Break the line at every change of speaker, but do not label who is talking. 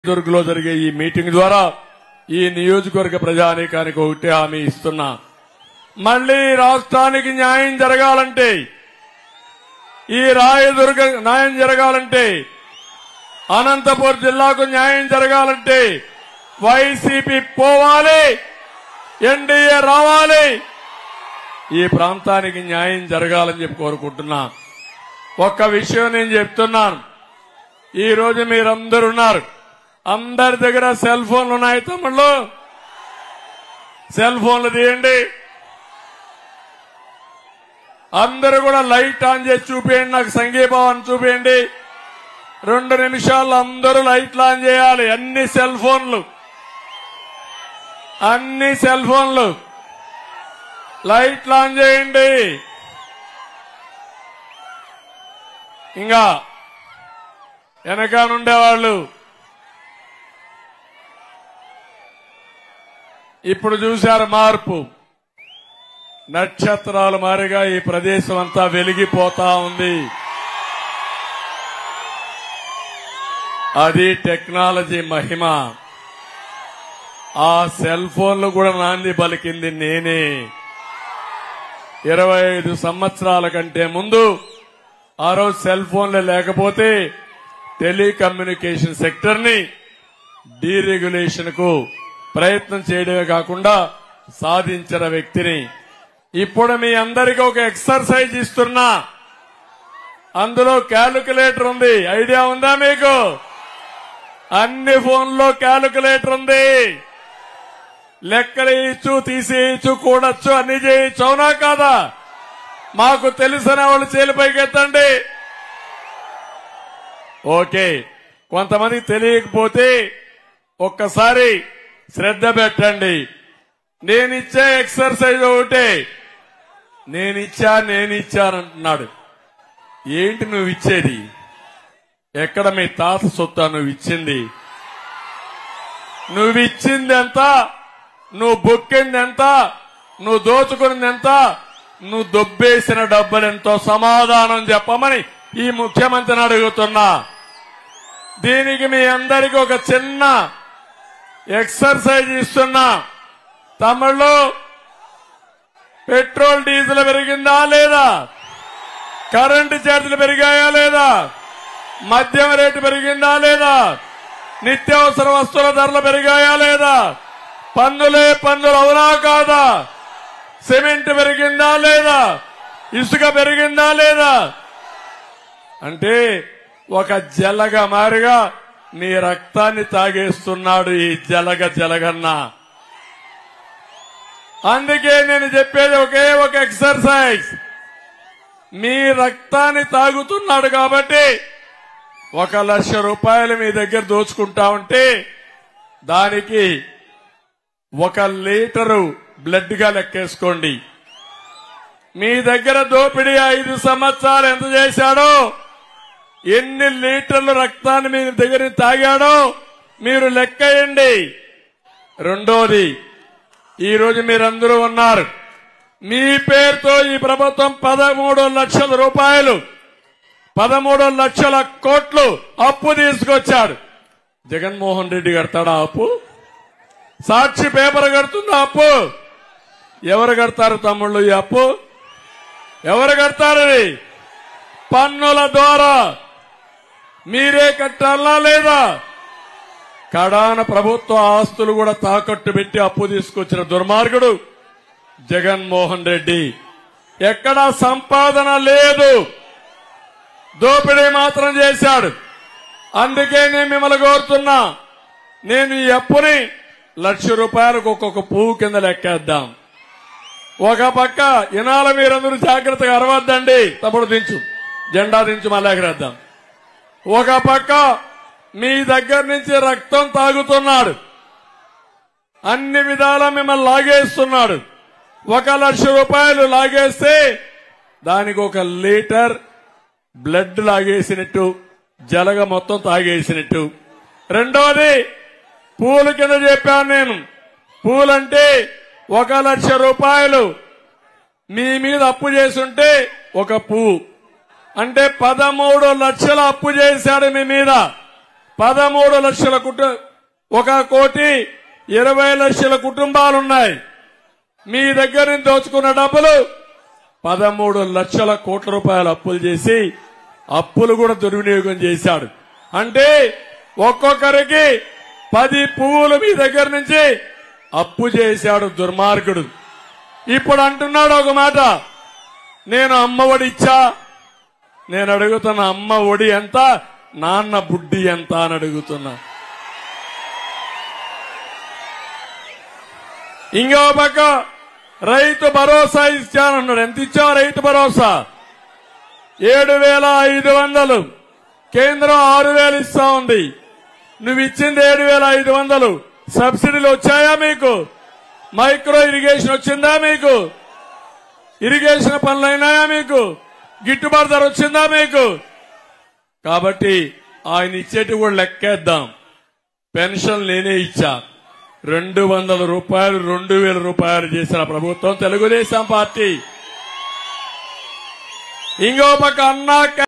దుర్గలో జరిగే ఈ మీటింగ్ ద్వారా ఈ నియోజకవర్గ ప్రజానీకానికి ఒకటే హామీ ఇస్తున్నా. మళ్లీ రాష్ట్రానికి న్యాయం జరగాలంటే, ఈ రాయదుర్గ న్యాయం జరగాలంటే, అనంతపురం జిల్లాకు న్యాయం జరగాలంటే వైసీపీ పోవాలి, ఎన్డీఏ రావాలి, ఈ ప్రాంతానికి న్యాయం జరగాలని చెప్పి కోరుకుంటున్నా. ఒక్క విషయం నేను చెప్తున్నాను. ఈ రోజు మీరందరూ ఉన్నారు, అందరి దగ్గర సెల్ ఫోన్లు ఉన్నాయి. తమ్ముళ్ళు సెల్ ఫోన్లు తీయండి, అందరూ కూడా లైట్ ఆన్ చేసి చూపించండి, నాకు సంఘీభావాన్ని చూపించండి. 2 నిమిషాల్లో అందరూ లైట్లు ఆన్ చేయాలి. అన్ని సెల్ ఫోన్లు లైట్లు ఆన్ చేయండి. ఇంకా వెనకానుండేవాళ్ళు ఇప్పుడు చూశారు మార్పు. నక్షత్రాల మారిగా ఈ ప్రదేశం అంతా వెలిగిపోతా ఉంది. అది టెక్నాలజీ మహిమ. ఆ సెల్ ఫోన్లు కూడా నాంది పలికింది నేనే. 25 సంవత్సరాల కంటే ముందు ఆ రోజు సెల్ ఫోన్లే లేకపోతే టెలికమ్యూనికేషన్ సెక్టర్ ని డీరెగ్యులేషన్ కు ప్రయత్నం చేయడమే కాకుండా సాధించిన వ్యక్తిని. ఇప్పుడు మీ అందరికీ ఒక ఎక్సర్సైజ్ ఇస్తున్నా. అందులో క్యాలిక్యులేటర్ ఉంది. ఐడియా ఉందా మీకు? అన్ని ఫోన్లో క్యాలిక్యులేటర్ ఉంది. లెక్కలు ఇచ్చు, తీసేయచ్చు, కూడచ్చు, అన్ని చేయొచ్చు. అవునా కాదా? మాకు తెలిసిన వాళ్ళు చేలిపైకి ఎత్తండి. ఓకే, కొంతమంది తెలియకపోతే ఒక్కసారి శ్రద్ధ పెట్టండి. నేనిచ్చే ఎక్సర్సైజ్ ఒకటే. నేనిచ్చానంటున్నాడు. ఏంటి నువ్వు ఇచ్చేది? ఎక్కడ మీ తాత సొత్తా నువ్వు ఇచ్చింది? నువ్విచ్చింది ఎంత? నువ్వు బొక్కింది ఎంత? నువ్వు దోచుకున్నది ఎంత? నువ్వు దొబ్బేసిన డబ్బులెంతో సమాధానం చెప్పమని ఈ ముఖ్యమంత్రిని అడుగుతున్నా. దీనికి మీ అందరికీ ఒక చిన్న ఎక్సర్సైజ్ ఇస్తున్నా. తమిళ్లో పెట్రోల్ డీజిల్ పెరిగిందా లేదా? కరెంటు ఛార్జీలు పెరిగాయా లేదా? మద్యం రేటు పెరిగిందా లేదా? నిత్యావసర వస్తువుల ధరలు పెరిగాయా లేదా? పన్నులే పన్నులు, అవునా కాదా? సిమెంట్ పెరిగిందా లేదా? ఇసుక పెరిగిందా లేదా? అంటే ఒక జలగ మారిగా నీ రక్తాన్ని తాగేస్తున్నాడు ఈ జలగన్న. అందుకే నేను చెప్పేది ఒకే ఒక ఎక్సర్సైజ్. మీ రక్తాన్ని తాగుతున్నాడు కాబట్టి 1 లక్ష రూపాయలు మీ దగ్గర దోచుకుంటా ఉంటే దానికి 1 లీటరు బ్లడ్ గా లెక్కేసుకోండి. మీ దగ్గర దోపిడీ 5 సంవత్సరాలు ఎంత చేశాడో, ఎన్ని లీటర్లు రక్తాన్ని మీ దగ్గర తాగాడో మీరు లెక్కేయండి. రెండోది, ఈ రోజు మీరందరూ ఉన్నారు. మీ పేరుతో ఈ ప్రభుత్వం 13 లక్షల రూపాయలు, 13 లక్షల కోట్లు అప్పు తీసుకొచ్చాడు. జగన్మోహన్ రెడ్డి కడతాడా అప్పు? సాక్షి పేపర్ కడుతుందా అప్పు? ఎవరు కడతారు తమ్ముళ్ళు ఈ అప్పు? ఎవరు కడతారు? పన్నుల ద్వారా మీరే కట్టాలా లేదా? కడాన ప్రభుత్వ ఆస్తులు కూడా తాకట్టు పెట్టి అప్పు తీసుకొచ్చిన దుర్మార్గుడు జగన్మోహన్ రెడ్డి. ఎక్కడా సంపాదన లేదు, దోపిడీ మాత్రం చేశాడు. అందుకే నేను మిమ్మల్ని కోరుతున్నా, నేను ఈ అప్పుని 1 లక్ష రూపాయలకు ఒక్కొక్క పువ్వు కింద లెక్కేద్దాం. ఒక పక్క ఇనాల మీరందరూ జాగ్రత్తగా అరవద్దండి. తప్పుడు దించు, జెండా దించు, మళ్ళీ ఎగరేద్దాం. ఒక పక్క మీ దగ్గర నుంచి రక్తం తాగుతున్నాడు, అన్ని విధాలా మిమ్మల్ని లాగేస్తున్నాడు. 1 లక్ష రూపాయలు లాగేస్తే దానికి 1 లీటర్ బ్లడ్ లాగేసినట్టు, జలగ మొత్తం తాగేసినట్టు. రెండోది, పూలు కింద చెప్పాను నేను. పూలంటే 1 లక్ష రూపాయలు మీ మీద అప్పు చేసుంటే 1 పువ్వు అంటే 13 లక్షల అప్పు చేశాడు మీ మీద. 13 లక్షల 1,20,00,000 కుటుంబాలున్నాయి. మీ దగ్గర నుంచి దోచుకున్న డబ్బులు 13 లక్షల కోట్ల రూపాయలు అప్పులు చేసి అప్పులు కూడా దుర్వినియోగం చేశాడు. అంటే ఒక్కొక్కరికి 10 పువ్వులు మీ దగ్గర నుంచి అప్పు చేశాడు దుర్మార్గుడు. ఇప్పుడు అంటున్నాడు ఒక మాట, నేను అమ్మ ఒడి ఇచ్చా. నేను అడుగుతున్న అమ్మ ఒడి ఎంత, నాన్న బుడ్డి ఎంత అని అడుగుతున్నా. ఇంకో పక్క రైతు భరోసా ఇచ్చానన్నాడు. ఎంత ఇచ్చావు రైతు భరోసా? 7,500. కేంద్రం 6,000 ఇస్తా ఉంది. నువ్వు ఇచ్చింది 7,500. సబ్సిడీలు వచ్చాయా మీకు? మైక్రో ఇరిగేషన్ వచ్చిందా మీకు? ఇరిగేషన్ పనులైనాయా మీకు? గిట్టుబాటు ధర వచ్చిందా మీకు? కాబట్టి ఆయన ఇచ్చేటి కూడా లెక్కేద్దాం. పెన్షన్ నేనే ఇచ్చా. 200 రూపాయలు 2,000 రూపాయలు చేసిన ప్రభుత్వం తెలుగుదేశం పార్టీ. ఇంకో పక్క అన్నా